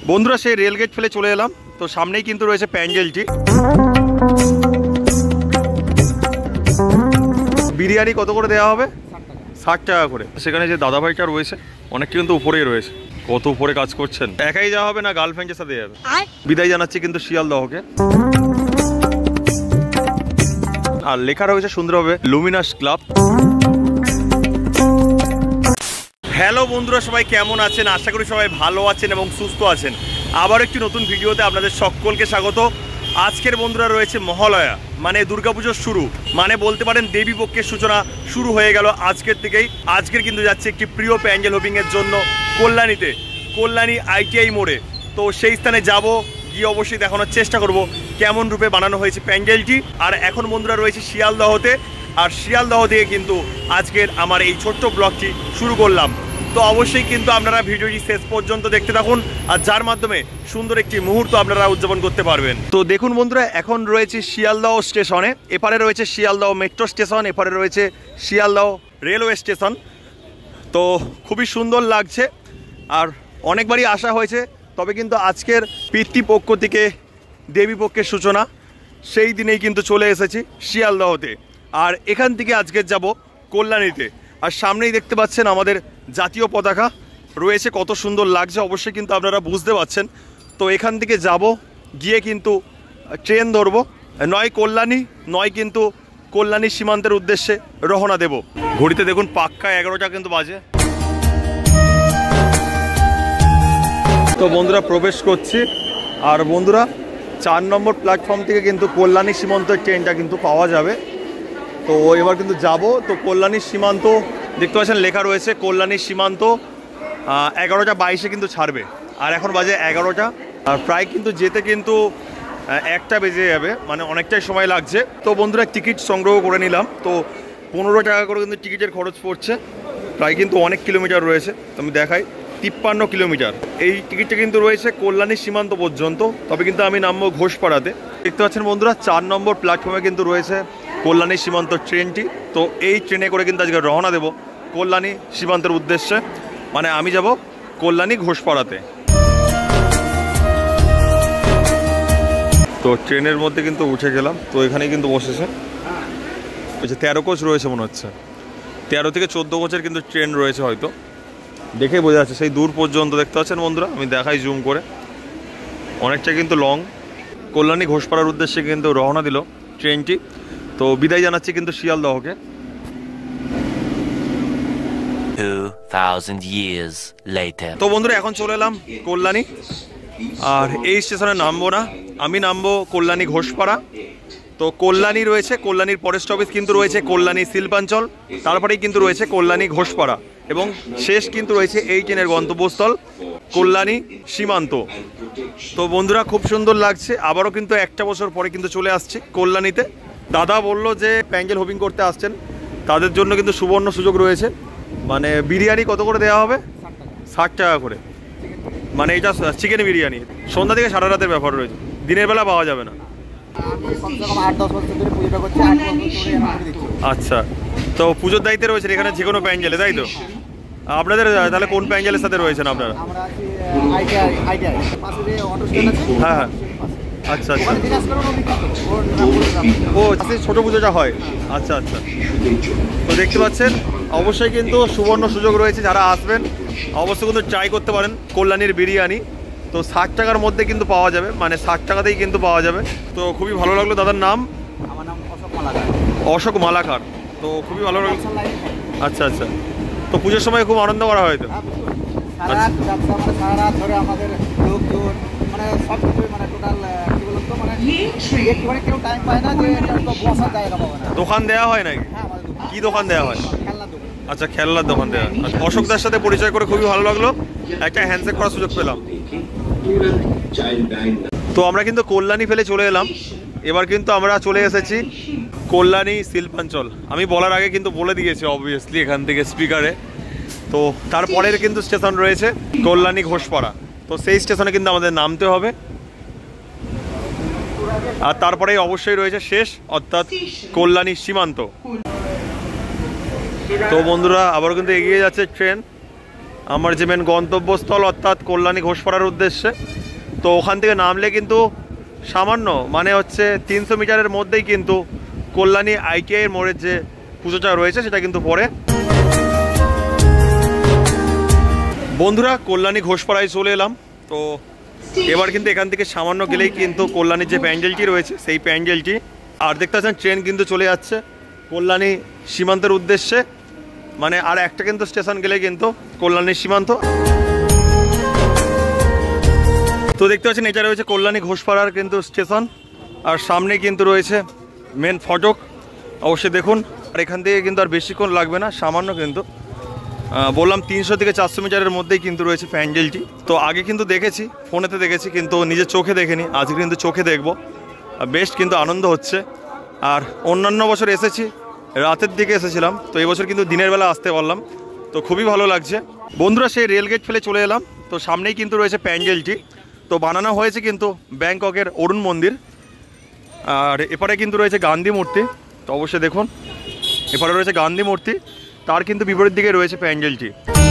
বন্ধুরা সেই রেলগেট ফেলে চলে এলাম, তো সামনেই কিন্তু রয়েছে প্যান্ডেলটি। বিরিয়ানি কত করে দেওয়া হবে? 60 টাকা করে। সেখানে যে দাদা ভাইটা রয়েছে অনেকটা কিন্তু উপরেই রয়েছে। কত উপরে কাজ করছেন। একাই যাওয়া হবে না গার্লফ্রেন্ডের সাথে যাবে? বিদায় জানাচ্ছি কিন্তু শিয়ালদহকে। আর লেখা রয়েছে সুন্দরভাবে লুমিনাস ক্লাব। হ্যালো বন্ধুরা, সবাই কেমন আছেন? আশা করি সবাই ভালো আছেন এবং সুস্থ আছেন। আবার একটি নতুন ভিডিওতে আপনাদের সকলকে স্বাগত। আজকের বন্ধুরা রয়েছে মহালয়া, মানে দুর্গাপুজোর শুরু, মানে বলতে পারেন দেবী পক্ষের সূচনা শুরু হয়ে গেল আজকের থেকেই। আজকের কিন্তু যাচ্ছে একটি প্রিয় প্যান্ডেল হোপিংয়ের জন্য কল্যাণীতে, কল্যাণী ITI মোড়ে। তো সেই স্থানে যাব, গিয়ে অবশ্যই দেখানোর চেষ্টা করব কেমন রূপে বানানো হয়েছে প্যান্ডেলটি। আর এখন বন্ধুরা রয়েছে শিয়ালদহতে, আর শিয়ালদহ থেকে কিন্তু আজকের আমার এই ছোট্ট ব্লগটি শুরু করলাম। তো অবশ্যই কিন্তু আপনারা ভিডিওটি শেষ পর্যন্ত দেখতে থাকুন, আর যার মাধ্যমে সুন্দর একটি মুহূর্ত আপনারা উদযাপন করতে পারবেন। তো দেখুন বন্ধুরা, এখন রয়েছে শিয়ালদহ স্টেশনে। এপারে রয়েছে শিয়ালদহ মেট্রো স্টেশন, এপারে রয়েছে শিয়ালদহ রেলওয়ে স্টেশন। তো খুবই সুন্দর লাগছে, আর অনেকবারই আসা হয়েছে, তবে কিন্তু আজকের পিতৃপক্ষ থেকে দেবী পক্ষের সূচনা, সেই দিনেই কিন্তু চলে এসেছি শিয়ালদহতে। আর এখান থেকে আজকে যাব কল্যাণীতে। আর সামনেই দেখতে পাচ্ছেন আমাদের জাতীয় পতাকা রয়েছে, কত সুন্দর লাগছে অবশ্যই কিন্তু আপনারা বুঝতে পারছেন। তো এখান থেকে যাব, গিয়ে কিন্তু ট্রেন ধরবো, নয় কল্যাণী নয় কিন্তু কল্যাণী সীমান্তের উদ্দেশ্যে রওনা দেব। ঘড়িতে দেখুন পাক্কা 11টা কিন্তু বাজে। তো বন্ধুরা প্রবেশ করছি, আর বন্ধুরা 4 নম্বর প্ল্যাটফর্ম থেকে কিন্তু কল্যাণী সীমান্তের ট্রেনটা কিন্তু পাওয়া যাবে। তো এবার কিন্তু যাব। তো কল্যাণী সীমান্ত দেখতে পাচ্ছেন লেখা রয়েছে কল্যাণী সীমান্ত 11টা 22-এ কিন্তু ছাড়বে, আর এখন বাজে 11টা, আর প্রায় কিন্তু যেতে কিন্তু 1টা বেজে যাবে, মানে অনেকটাই সময় লাগছে। তো বন্ধুরা টিকিট সংগ্রহ করে নিলাম। তো 15 টাকা করে কিন্তু টিকিটের খরচ পড়ছে, প্রায় কিন্তু অনেক কিলোমিটার রয়েছে। তো আমি দেখাই, 53 কিলোমিটার। এই টিকিটটা কিন্তু রয়েছে কল্যাণী সীমান্ত পর্যন্ত, তবে কিন্তু আমি নামবো ঘোষপাড়াতে। দেখতে পাচ্ছেন বন্ধুরা 4 নম্বর প্ল্যাটফর্মে কিন্তু রয়েছে কল্যাণী সীমান্ত ট্রেনটি। তো এই ট্রেনে করে কিন্তু আজকে রওনা দেব কল্যাণী সীমান্তের উদ্দেশ্যে, মানে আমি যাব কল্যাণী ঘোষপাড়াতে। তো ট্রেনের মধ্যে কিন্তু উঠে গেলাম। তো এখানেই কিন্তু বসেছে, 13 কোচ রয়েছে মনে হচ্ছে, 13 থেকে 14 কোচের কিন্তু ট্রেন রয়েছে হয়তো, দেখেই বোঝা যাচ্ছে। সেই দূর পর্যন্ত দেখতে পাচ্ছেন বন্ধুরা, আমি দেখাই জুম করে, অনেকটা কিন্তু লং। কল্যাণী ঘোষপাড়ার উদ্দেশ্যে কিন্তু রওনা দিল ট্রেনটি। তো বিদায় জানাচ্ছি কিন্তু শিয়ালদহকে। 2000 years later। তো বন্ধুরা এখন চলে এলাম কল্যাণী, আর এই স্টেশনে নামবো না, আমি নামবো কল্যাণী ঘোষপাড়া। তো কল্যাণী রয়েছে, কল্যাণীর পরের স্টপেজ কিন্তু রয়েছে কল্যাণী শিল্পাঞ্চল, তারপরেই কিন্তু রয়েছে কল্যাণী ঘোষপাড়া, এবং শেষ কিন্তু রয়েছে এই ট্রেনের গন্তব্যস্থল কল্যাণী সীমান্ত। তো বন্ধুরা খুব সুন্দর লাগছে, আবারও কিন্তু 1টা বছর পরে কিন্তু চলে আসছি কল্যাণীতে। দাদা বললো যে প্যান্ডেল হোপিং করতে আসছেন, তাদের জন্য কিন্তু সুবর্ণ সুযোগ রয়েছে। মানে বিরিয়ানি কত করে দেওয়া হবে? 60 টাকা করে, মানে এটা চিকেন বিরিয়ানি। সন্ধ্যা থেকে সারা রাতের ব্যাপার রয়েছে, দিনের বেলা পাওয়া যাবে না। আচ্ছা, তো পুজোর দায়িত্বে রয়েছেন এখানে যে কোনো প্যান্ডেলে, তাই তো? আপনাদের তাহলে কোন প্যান্ডেলের সাথে রয়েছেন আপনারা? হ্যাঁ হ্যাঁ, আচ্ছা আচ্ছা, ও ছোটো পুজোটা হয়, আচ্ছা আচ্ছা। তো দেখতে পাচ্ছেন অবশ্যই কিন্তু সুবর্ণ সুযোগ রয়েছে, যারা আসবেন অবশ্যই কিন্তু ট্রাই করতে পারেন কল্যাণীর বিরিয়ানি। তো 60 টাকার মধ্যে কিন্তু পাওয়া যাবে, মানে 60 টাকাতেই কিন্তু পাওয়া যাবে। তো খুবই ভালো লাগলো। দাদার নাম? আমার নাম অশোক মালাকার। অশোক মালাকার, তো খুবই ভালো লাগলো। আচ্ছা আচ্ছা, তো পুজোর সময় খুব আনন্দ করা হয় তো? সারা রাত ধরে আমাদের লোকজন, মানে সব কিছু, মানে টোটাল কি বলুন তো, মানে একটুখানি কেউ টাইম পায় না যে বসার জায়গা পাবে না। দোকান দেওয়া হয় নাকি? কি দোকান দেওয়া হয়? খেলনার দোকান। আচ্ছা, খেলনার দোকান দেওয়া। আচ্ছা, অশোকদার সাথে পরিচয় করে খুবই ভালো লাগলো, একটা হ্যান্ডশেক করার সুযোগ পেলাম। তো আমরা কিন্তু কল্যাণী ফেলে চলে এলাম, এবার কিন্তু আমরা চলে এসেছি কল্যাণী শিল্পাঞ্চল। আমি বলার আগে কিন্তু বলে দিয়েছি অবভিয়াসলি এখান থেকে স্পিকারে। তো তারপরের কিন্তু স্টেশন রয়েছে কল্যাণী ঘোষপাড়া, তো সেই স্টেশনে কিন্তু আমাদের নামতে হবে। আর তারপরেই অবশ্যই রয়েছে শেষ, অর্থাৎ কল্যাণী সীমান্ত। তো বন্ধুরা আবারও কিন্তু এগিয়ে যাচ্ছে ট্রেন। আমার যে মেন গন্তব্যস্থল অর্থাৎ কল্যাণী ঘোষপাড়ার উদ্দেশ্যে। তো ওখান থেকে নামলে কিন্তু সামান্য মানে হচ্ছে 300 মিটারের মধ্যেই কিন্তু কল্যাণী ITI মোড়ের যে পুজোটা রয়েছে সেটা কিন্তু পড়ে। বন্ধুরা কল্যাণী ঘোষপাড়ায় চলে এলাম। তো এবার কিন্তু এখান থেকে সামান্য গেলেই কিন্তু কল্যাণীর যে প্যান্ডেলটি রয়েছে সেই প্যান্ডেলটি, আর দেখতে পাচ্ছেন ট্রেন কিন্তু চলে যাচ্ছে কল্যাণী সীমান্তের উদ্দেশ্যে, মানে আর একটা কিন্তু স্টেশন গেলে কিন্তু কল্যাণীর সীমান্ত। তো দেখতে পাচ্ছেন এটা রয়েছে কল্যাণী ঘোষপাড়ার কিন্তু স্টেশন, আর সামনে কিন্তু রয়েছে মেন ফটক। অবশ্যই দেখুন, আর এখান থেকে কিন্তু আর বেশিক্ষণ লাগবে না, সামান্য কিন্তু বললাম 300 থেকে 400 মিটারের মধ্যেই কিন্তু রয়েছে প্যান্ডেলটি। তো আগে কিন্তু দেখেছি, ফোনেতে দেখেছি, কিন্তু নিজের চোখে দেখিনি, আজকে কিন্তু চোখে দেখবো। বেশ কিন্তু আনন্দ হচ্ছে। আর অন্যান্য বছর এসেছি রাতের দিকে এসেছিলাম, তো এবছর কিন্তু দিনের বেলা আসতে পারলাম, তো খুবই ভালো লাগছে। বন্ধুরা সেই রেলগেট ফেলে চলে এলাম। তো সামনেই কিন্তু রয়েছে প্যান্ডেলটি, তো বানানো হয়েছে কিন্তু ব্যাংককের অরুণ মন্দির, আর এপারে কিন্তু রয়েছে গান্ধী মূর্তি। তো অবশ্যই দেখুন এপারে রয়েছে গান্ধী মূর্তি, তার কিন্তু বিপরীত দিকে রয়েছে প্যান্ডেলটি।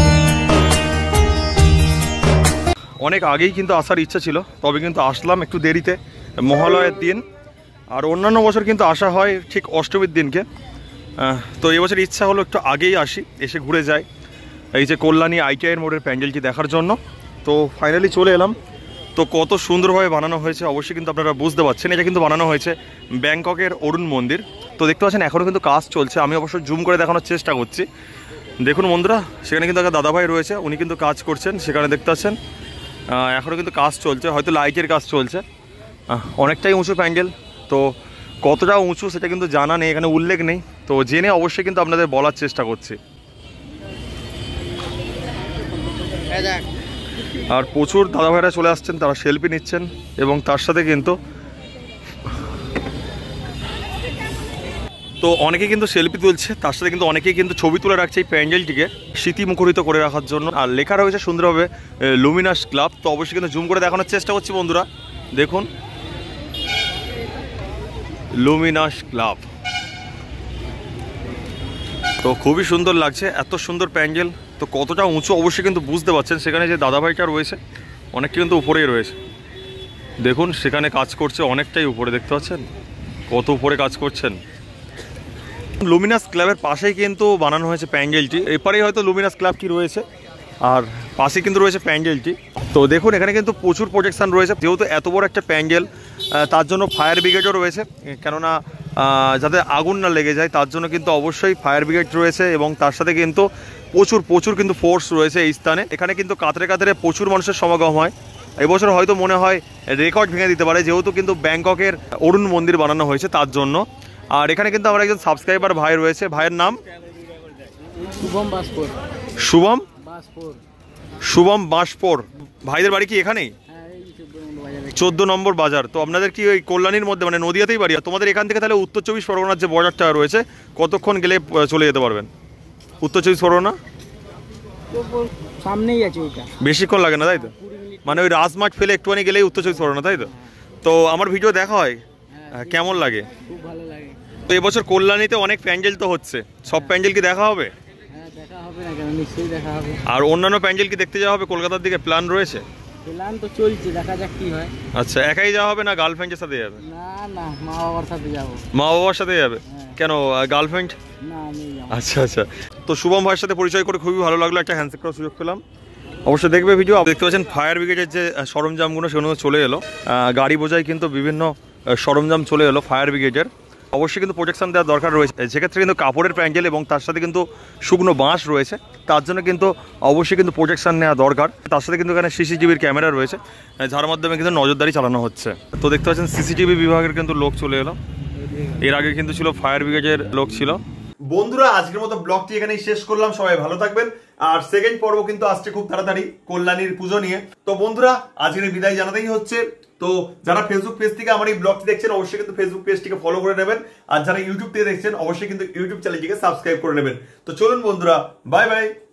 অনেক আগেই কিন্তু আসার ইচ্ছা ছিল, তবে কিন্তু আসলাম একটু দেরিতে মহালয়ের দিন, আর অন্যান্য বছর কিন্তু আসা হয় ঠিক অষ্টমীর দিনকে। তো এবছর ইচ্ছা হলো একটু আগেই আসি, এসে ঘুরে যাই এই যে কল্যাণী ITI মোড়ের প্যান্ডেলটি দেখার জন্য। তো ফাইনালি চলে এলাম। তো কত সুন্দরভাবে বানানো হয়েছে অবশ্যই কিন্তু আপনারা বুঝতে পারছেন। এটা কিন্তু বানানো হয়েছে ব্যাংককের অরুণ মন্দির। তো দেখতে পাচ্ছেন এখনও কিন্তু কাজ চলছে, আমি অবশ্য জুম করে দেখানোর চেষ্টা করছি। দেখুন বন্ধুরা, সেখানে কিন্তু একটা দাদাভাই রয়েছে, উনি কিন্তু কাজ করছেন, সেখানে দেখতে পাচ্ছেন এখনও কিন্তু কাজ চলছে, হয়তো লাইটের কাজ চলছে। অনেকটাই উঁচু প্যান্ডেল, তো কতটা উঁচু সেটা কিন্তু জানা নেই, এখানে উল্লেখ নেই, তো জেনে অবশ্যই কিন্তু আপনাদের বলার চেষ্টা করছি। আর প্রচুর দাদাভাইরা চলে আসছেন, তারা সেলফি নিচ্ছেন, এবং তার সাথে কিন্তু তো অনেকে কিন্তু সেলফি তুলছে, তার সাথে কিন্তু অনেকেই কিন্তু ছবি তুলে রাখছে এই প্যান্ডেলটিকে স্মৃতিমুখরিত করে রাখার জন্য। আর লেখা রয়েছে সুন্দরভাবে লুমিনাস ক্লাব। তো অবশ্যই কিন্তু জুম করে দেখানোর চেষ্টা করছি বন্ধুরা, দেখুন লুমিনাস ক্লাব। তো খুবই সুন্দর লাগছে, এত সুন্দর প্যান্ডেল। তো কতটা উঁচু অবশ্যই কিন্তু বুঝতে পারছেন, সেখানে যে দাদাভাইটা রয়েছে অনেকটা কিন্তু উপরেই রয়েছে, দেখুন সেখানে কাজ করছে অনেকটাই উপরে, দেখতে পাচ্ছেন কত উপরে কাজ করছেন। লুমিনাস ক্লাবের পাশেই কিন্তু বানানো হয়েছে প্যান্ডেলটি, এপারেই হয়তো লুমিনাস ক্লাবটি রয়েছে, আর পাশে কিন্তু রয়েছে প্যান্ডেলটি। তো দেখুন এখানে কিন্তু প্রচুর প্রোটেকশান রয়েছে, যেহেতু এত বড় একটা প্যান্ডেল, তার জন্য ফায়ার ব্রিগেডও রয়েছে, কেননা যাতে আগুন না লেগে যায় তার জন্য কিন্তু অবশ্যই ফায়ার ব্রিগেড রয়েছে, এবং তার সাথে কিন্তু প্রচুর কিন্তু ফোর্স রয়েছে এই স্থানে। এখানে কিন্তু কাতারে কাতারে প্রচুর মানুষের সমাগম হয়। এবছর হয়তো মনে হয় রেকর্ড ভেঙে দিতে পারে, যেহেতু কিন্তু ব্যাংককের অরুণ মন্দির বানানো হয়েছে তার জন্য। আর এখানে কিন্তু আমার একজন সাবস্ক্রাইবার ভাই রয়েছে, ভাইয়ের নাম শুভম বাঁশপুর। ভাইদের বাড়ি কি এখানেই? 14 নম্বর বাজার। তো আপনাদের কি ওই কল্যাণীর মধ্যে, মানে নদিয়াতেই বাড়ি? তোমাদের এখান থেকে তাহলে উত্তর 24 পরগনার যে বর্ডারটা রয়েছে কতক্ষণ গেলে চলে যেতে পারবেন? উত্তর 24 পরগনা সামনেই আছে, ওইটা বেশিক্ষণ লাগে না তাই তো? মানে ওই রাজমাঠ ফেলে একটুখানি গেলেই উত্তর 24 পরগনা তাই তো? তো আমার ভিডিও দেখা হয়, কেমন লাগে? খুব ভালো লাগে। তো এবছর কল্যাণীতে অনেক প্যান্ডেল তো হচ্ছে, সব প্যান্ডেল কি দেখা হবে? দেখা হবে না কেন, নিশ্চয়ই দেখা হবে। আর অন্যান্য প্যান্ডেল কি দেখতে যাওয়া হবে কলকাতার দিকে? প্ল্যান রয়েছে? প্ল্যান তো চলছে, দেখা যাক কি হয়। আচ্ছা, একাই যাওয়া হবে না গার্লফ্রেন্ডের সাথে যাবে? না, মা বাবার সাথে যাব। মা বাবার সাথে যাবে? কেন, গার্লফ্রেন্ড? না, আমি যাব। আচ্ছা। তো শুভম ভাইয়ের সাথে পরিচয় করে খুবই ভালো লাগলো, একটা হ্যান্ডশেক করার সুযোগ পেলাম। অবশ্যই দেখবে ভিডিও। দেখতে পাচ্ছেন ফায়ার ব্রিগেডের যে সরঞ্জামগুলো সেগুলো চলে এলো, গাড়ি বোঝাই কিন্তু বিভিন্ন সরঞ্জাম চলে এলো ফায়ার ব্রিগেডের। অবশ্যই কিন্তু প্রোটেকশন দেওয়ার দরকার রয়েছে, সেক্ষেত্রে কিন্তু কাপড়ের প্যান্ডেল এবং তার সাথে কিন্তু শুকনো বাঁশ রয়েছে, তার জন্য কিন্তু অবশ্যই কিন্তু প্রোটেকশন নেওয়া দরকার। তার সাথে কিন্তু এখানে CCTVর ক্যামেরা রয়েছে, যার মাধ্যমে কিন্তু নজরদারি চালানো হচ্ছে। তো দেখতে পাচ্ছেন CCTV বিভাগের কিন্তু লোক চলে এলো, এর আগে কিন্তু ছিল ফায়ার ব্রিগেডের লোক ছিল। বন্ধুরা আজকের মতো ব্লগটি এখানেই শেষ করলাম, সবাই ভালো থাকবেন। আর সেকেন্ড পর্ব কিন্তু আসছে খুব তাড়াতাড়ি কল্যাণীর পুজো নিয়ে। তো বন্ধুরা আজকের বিদায় জানাতেই হচ্ছে। তো যারা ফেসবুক পেজ থেকে আমার এই ব্লগটি দেখছেন অবশ্যই কিন্তু ফেসবুক পেজটিকে ফলো করে নেবেন, আর যারা ইউটিউব থেকে দেখছেন অবশ্যই কিন্তু ইউটিউব চ্যানেলটিকে সাবস্ক্রাইব করে নেবেন। তো চলুন বন্ধুরা, বাই বাই।